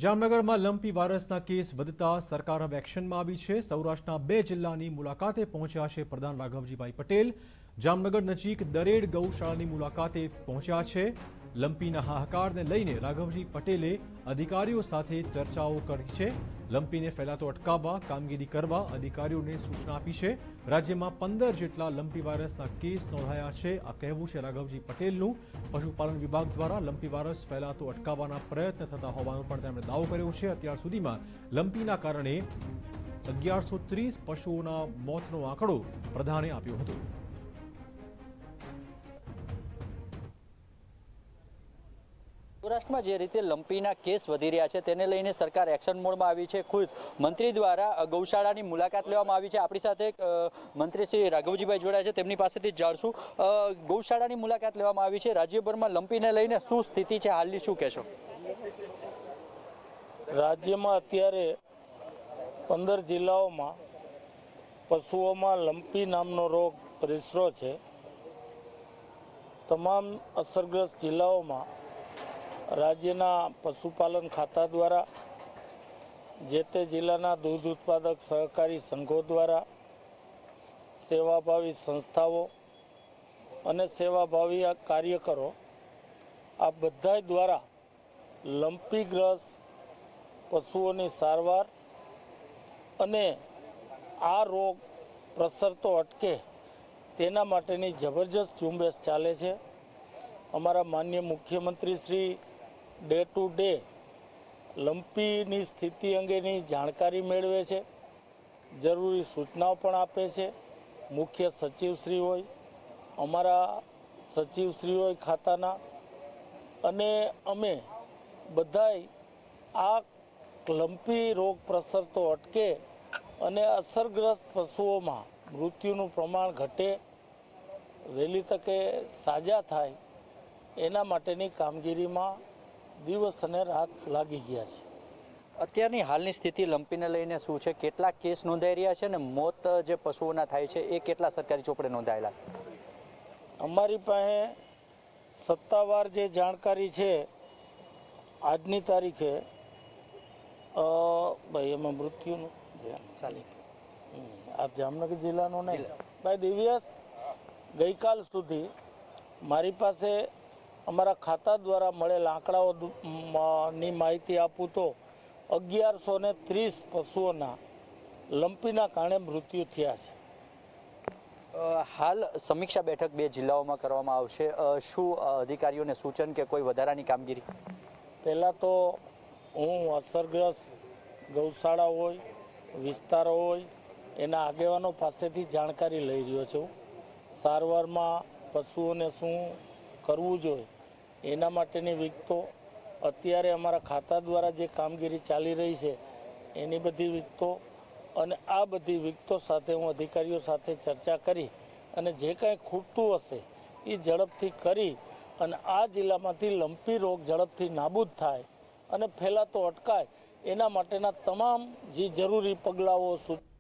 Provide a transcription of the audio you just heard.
જામનગરમાં લંપી વાયરસના કેસ વધતા સરકાર હવે એક્શનમાં આવી છે। સૌરાષ્ટ્રના 2 જિલ્લાની મુલાકાતે પહોંચ્યા છે પ્રધાન રાઘવજીભાઈ પટેલ। જામનગર નજીક દરેડ ગૌશાળાની મુલાકાતે પહોંચ્યા છે। લંપીના હાહાકારને લઈને રાઘવજી પટેલે અધિકારીઓ સાથે ચર્ચાઓ કરી છે। લંપીને ફેલાતો અટકાવવા કામગીરી કરવા અધિકારીઓને સૂચના આપી છે। રાજ્યમાં 15 જેટલા લંપી વાયરસના કેસ નોંધાયા છે। આ કહેવું છે રાઘવજી પટેલનું। પશુપાલન વિભાગ દ્વારા લંપી વાયરસ ફેલાતો અટકાવવાના પ્રયત્ન થતા હોવાનો પણ તેમણે દાવો કર્યો છે। અત્યાર સુધીમાં લંપીના કારણે 1130 પશુઓના મોતનો આંકડો પ્રધાને આપ્યો હતો। સૌરાષ્ટ્રમાં જે રીતે લંપીના કેસ વધી રહ્યા છે તેને લઈને સરકાર એક્શન મોડમાં આવી છે। ખુદ મંત્રી દ્વારા ગૌશાળાની મુલાકાત લેવામાં આવી છે। આપણી સાથે મંત્રી શ્રી રાઘવજીભાઈ જોડાયા છે, તેમની પાસેથી જાણશું। ગૌશાળાની મુલાકાત લેવામાં આવી છે। રાજ્યભરમાં લંપીને લઈને શું સ્થિતિ છે હાલની, શું કહેશો? રાજ્યમાં અત્યારે 15 જિલ્લાઓમાં પશુઓમાં લંપી નામનો રોગ પ્રસર્યો છે। તમામ અસરગ્રસ્ત જિલ્લાઓમાં રાજ્યના પશુપાલન ખાતા દ્વારા જે તે જિલ્લાના દૂધ ઉત્પાદક સહકારી સંઘો દ્વારા સેવાભાવી સંસ્થાઓ અને સેવાભાવી કાર્યકરો આ બધા દ્વારા લંપીગ્રસ્ત પશુઓની સારવાર અને આ રોગ પ્રસરતો અટકે તેના માટેની જબરજસ્ત ઝુંબેશ ચાલે છે। અમારા માનનીય મુખ્યમંત્રી શ્રી ડે ટુ ડે લંપીની સ્થિતિ અંગેની જાણકારી મેળવે છે, જરૂરી સૂચનાઓ પણ આપે છે। મુખ્ય સચિવશ્રી હોય, અમારા સચિવશ્રી હોય ખાતાના, અને અમે બધાય આ લંપી રોગ પ્રસરતો અટકે અને અસરગ્રસ્ત પશુઓમાં મૃત્યુનું પ્રમાણ ઘટે, વહેલી તકે સાજા થાય એના માટેની કામગીરીમાં દિવસ અને રાત લાગી ગયા છે। અત્યારની હાલની સ્થિતિ લંપીને લઈને શું છે? કેટલા કેસ નોંધાઈ રહ્યા છે અને મોત જે પશુઓના થાય છે એ કેટલા સરકારી ચોપડે નોંધાયેલા? અમારી પાસે સત્તાવાર જે જાણકારી છે આજની તારીખે ભાઈ એમાં મૃત્યુનું આ જામનગર જિલ્લાનું નહીં ભાઈ દિવ્યાસ, ગઈકાલ સુધી મારી પાસે અમારા ખાતા દ્વારા મળેલ આંકડાઓની માહિતી આપું તો 1130 પશુઓના લંપીના કારણે મૃત્યુ થયા છે। હાલ સમીક્ષા બેઠક 2 જિલ્લાઓમાં કરવામાં આવશે। શું અધિકારીઓને સૂચન કે કોઈ વધારાની કામગીરી? પહેલાં તો હું અસરગ્રસ્ત ગૌશાળા હોય, વિસ્તારો હોય એના આગેવાનો પાસેથી જાણકારી લઈ રહ્યો છું। સારવારમાં પશુઓને શું કરવું જોઈએ એના માટેની વિગતો, અત્યારે અમારા ખાતા દ્વારા જે કામગીરી ચાલી રહી છે એની બધી વિગતો, અને આ બધી વિગતો સાથે હું અધિકારીઓ સાથે ચર્ચા કરી અને જે કાંઈ ખૂટતું હશે એ ઝડપથી કરી અને આ જિલ્લામાંથી લંપી રોગ ઝડપથી નાબૂદ થાય અને ફેલાતો અટકાય એના માટેના તમામ જે જરૂરી પગલાઓ